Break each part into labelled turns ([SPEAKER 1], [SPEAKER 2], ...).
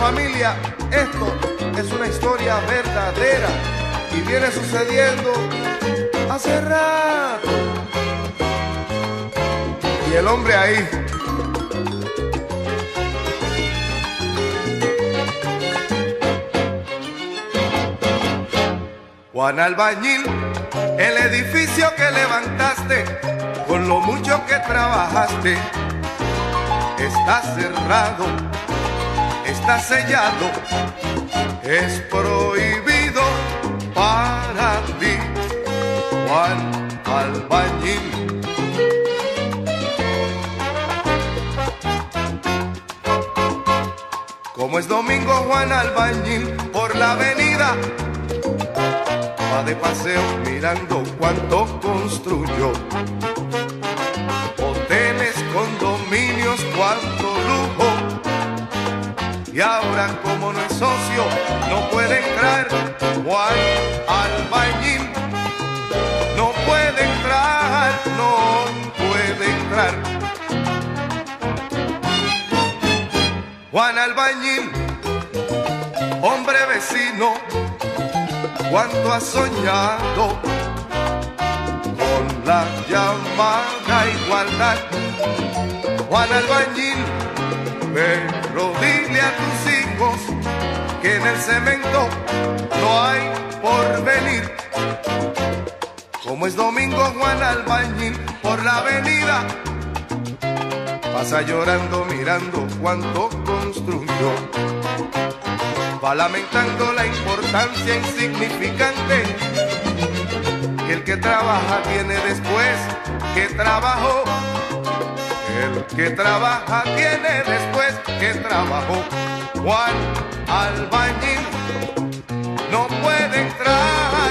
[SPEAKER 1] familia, esto es una historia verdadera y viene sucediendo hace rato. Y el hombre ahí. Juan Albañil, el edificio que levantaste, con lo mucho que trabajaste, está cerrado, está sellado, es prohibido para ti, Juan Albañil. Como es domingo, Juan Albañil por la avenida va de paseo mirando cuánto construyó. Hoteles, condominios, cuánto lujo. Y ahora como no es socio, no puede entrar Juan Albañil. No puede entrar, no puede entrar. Juan Albañil, hombre vecino, cuánto has soñado con la llamada igualdad. Juan Albañil, pero dile a tus hijos que en el cemento no hay porvenir. Como es domingo, Juan Albañil por la avenida pasa llorando mirando cuánto construyó. Va lamentando la importancia insignificante que el que trabaja tiene después que trabajó. El que trabaja tiene después que trabajó. Juan Albañil no puede entrar.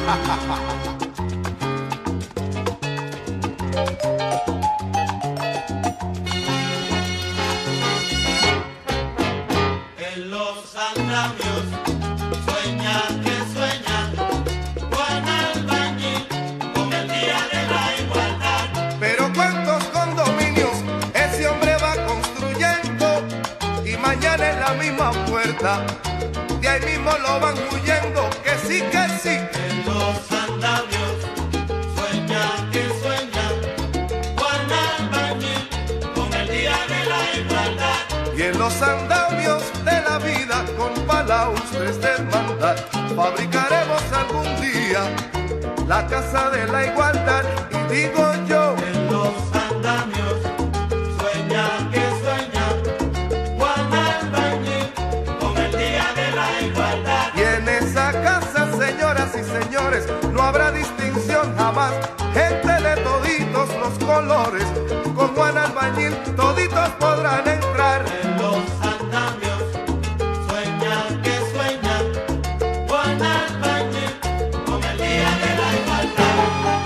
[SPEAKER 2] En los andamios sueña que sueña Juan Albañil con el día de la igualdad.
[SPEAKER 1] Pero cuántos condominios ese hombre va construyendo y mañana en la misma puerta de ahí mismo lo van huyendo. Que sí, que sí.
[SPEAKER 2] En los andamios sueña que sueña Juan Albañil con el día de la igualdad.
[SPEAKER 1] Y en los andamios de la vida con balaustres de hermandad fabricaremos algún día la casa de la igualdad. Y digo yo,
[SPEAKER 2] En los andamios sueña que sueña Juan Albañil con el día de la igualdad.
[SPEAKER 1] y en esa casa, señoras y señores, no habrá distinción jamás, gente de toditos los colores, con Juan Albañil toditos podrán entrar.
[SPEAKER 2] En los andamios sueña que sueña Juan Albañil con el día de la igualdad.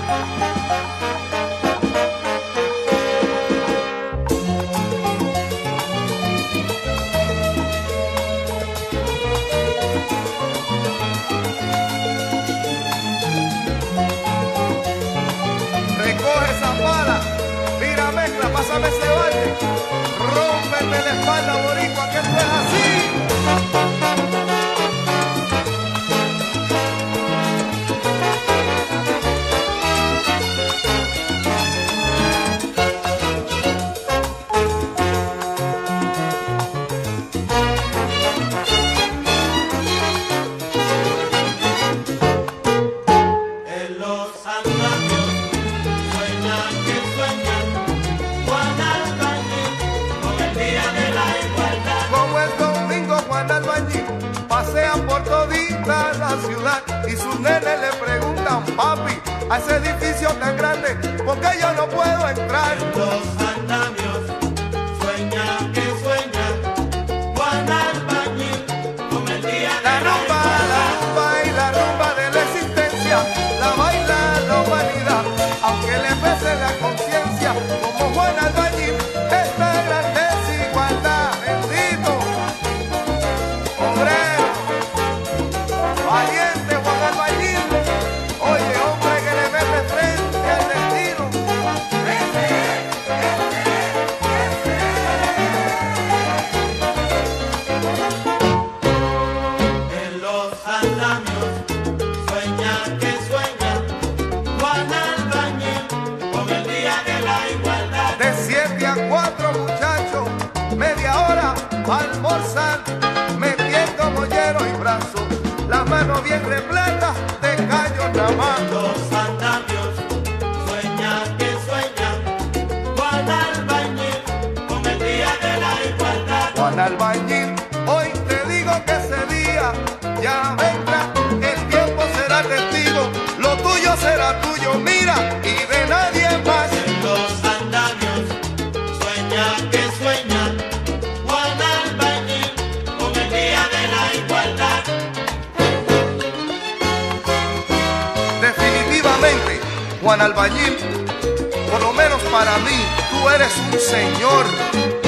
[SPEAKER 1] Recoge esa pala, mira, mezcla, pásame ese balde, rómpeme la espalda, boricua, que esto es así.
[SPEAKER 2] En los andamios sueña que sueña Juan Albañil con el día de la igualdad.
[SPEAKER 1] Como el domingo, Juan Albañil pasea por todita la ciudad y sus nenes le preguntan, papi, a ese edificio tan grande, ¿por qué yo no puedo entrar?
[SPEAKER 2] En los andamios sueña que sueña Juan Albañil con el día de
[SPEAKER 1] La
[SPEAKER 2] la
[SPEAKER 1] rumba
[SPEAKER 2] igualdad.
[SPEAKER 1] y la rumba de la existencia, la baila la humanidad, aunque le pese la conciencia, como Juan Albañil, esta gran desigualdad, bendito, obrero, valiente Juan Albañil, oye hombre que le mete frente al destino. almorzar, metiendo mollero y brazo, la mano bien repleta de callos nada más.
[SPEAKER 2] Los andamios sueñan que sueñan, Juan Albañil, con el día de la igualdad.
[SPEAKER 1] Juan Albañil, hoy te digo que ese día ya vendrá, el tiempo será testigo, lo tuyo será tuyo, mira, y de nadie más.
[SPEAKER 2] Los andamios sueñan que sueñan, Juan Albañil, con el día de la igualdad.
[SPEAKER 1] Definitivamente, Juan Albañil, por lo menos para mí, tú eres un señor.